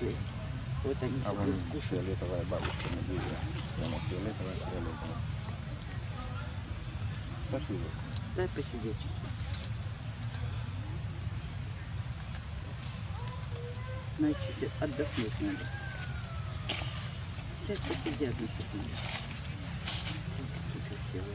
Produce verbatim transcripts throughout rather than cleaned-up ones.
пошли. Вот они а вон фиолетовая бабушка на дереве. Прямо фиолетовая, фиолетовая. Пошли. Дай посидеть чуть-чуть. Значит, отдохнуть надо. Сядь, посиди одну секунду. Все такие красивые.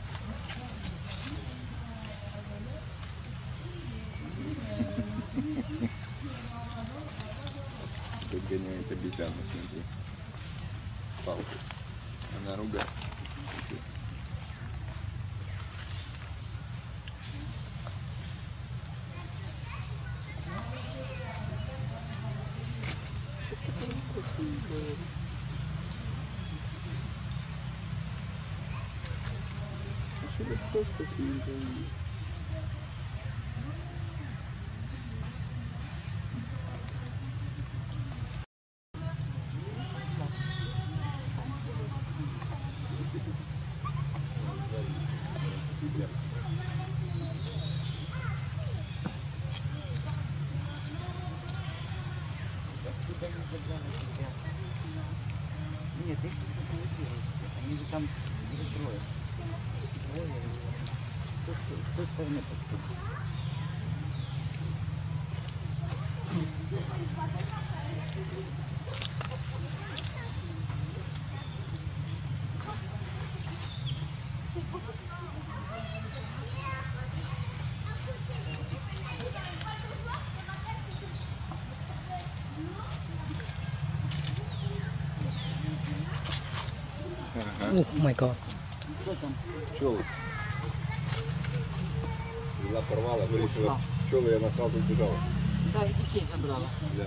Тут гоняет обезьяну, смотри. Палку. Она ругает. А что тут вкусно было? Нет, их не фотографируют. Они же там трое. Трое. С той стороны подходит. Oh my god. Что там? Пчелы. Взяла, порвала, вылетела. Пчелы, и она сразу убежала. Да, и детей забрала. Да.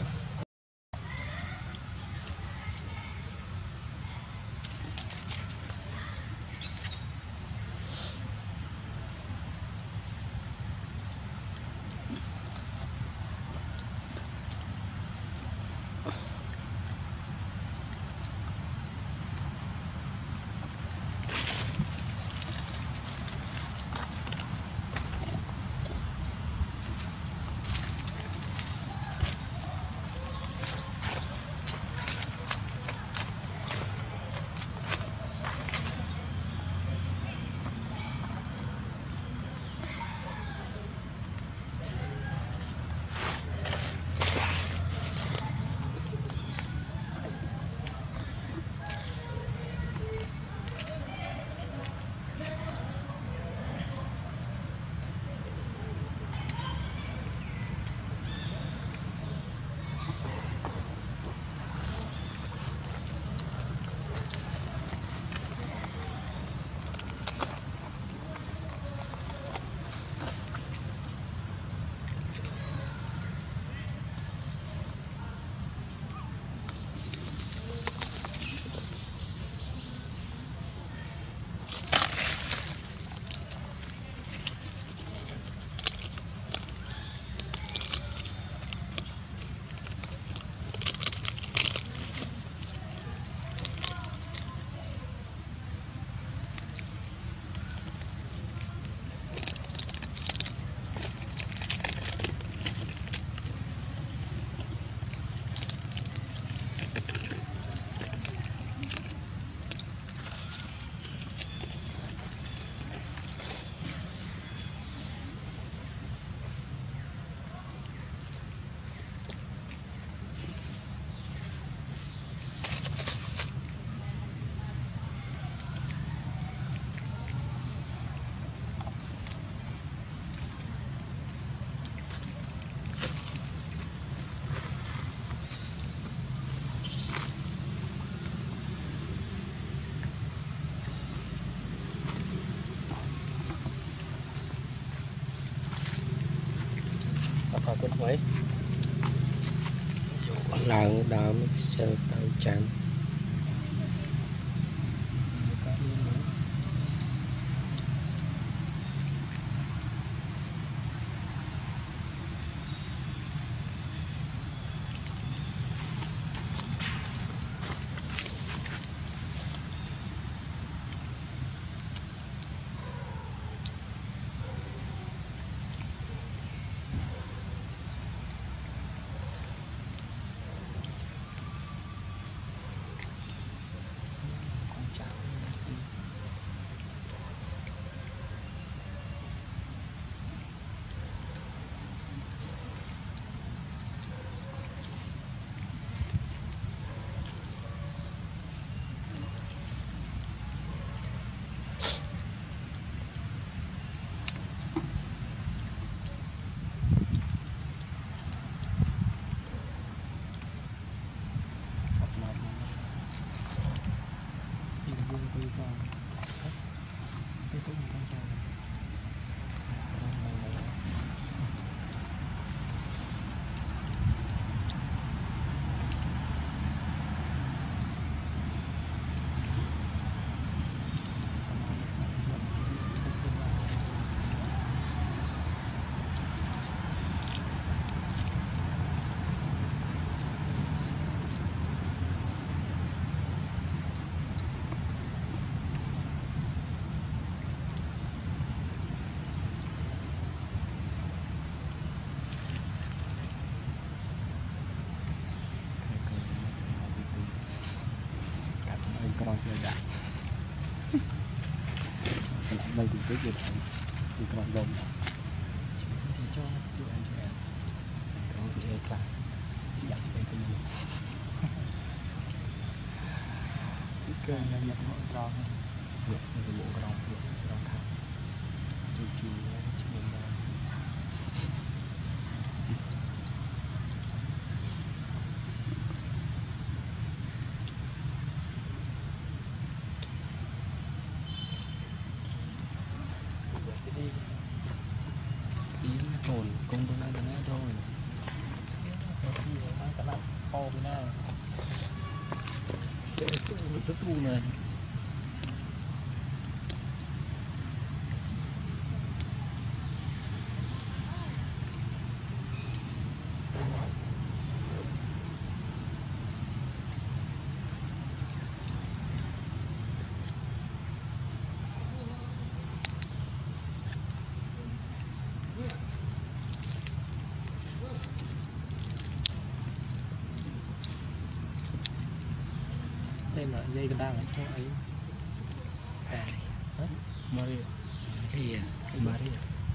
Kết mấy lần đào mixer tay chạm còn chưa đã đây cũng tới việc anh thì còn đông thì cho tụi anh chị em có gì hết cả giải sẽ cái gì cái kênh là nhập mọi rau nhập những bộ rau nhập rau thảo chú chú chú mình là hồn công tôi nói là nói thôi cả năm po với na cái tu tu này đây là dây cái đang ở chỗ ấy Maria Maria Maria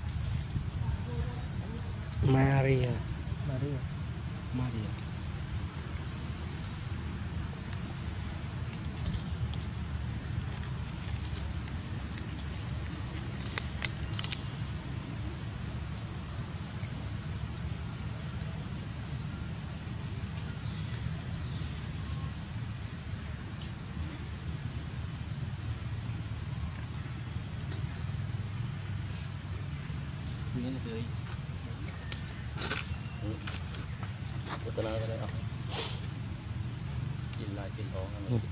Maria Maria Maria ini dari betul lah dari apa cila cila orang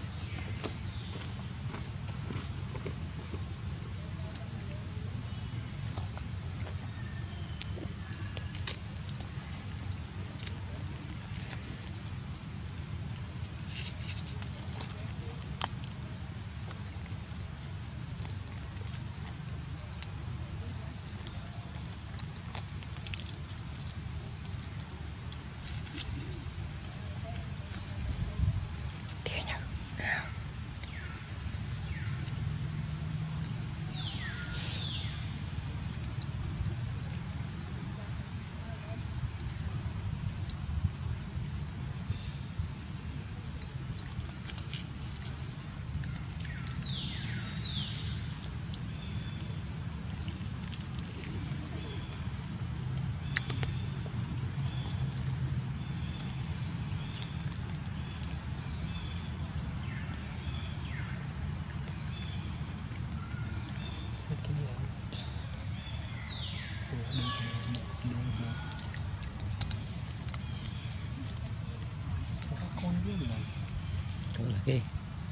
Thôi là cái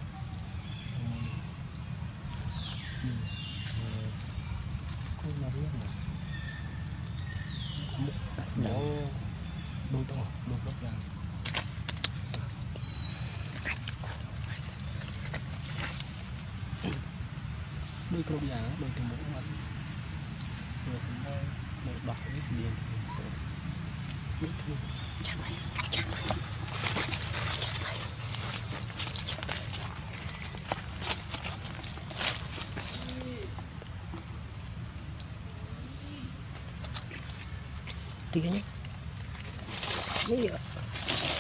con là biết này nó đôi to đôi góc ra đôi cột giả đôi từ một mặt vừa xuống đây một đọc cái gì điên biết chưa chẳng phải chẳng phải tiga nya iya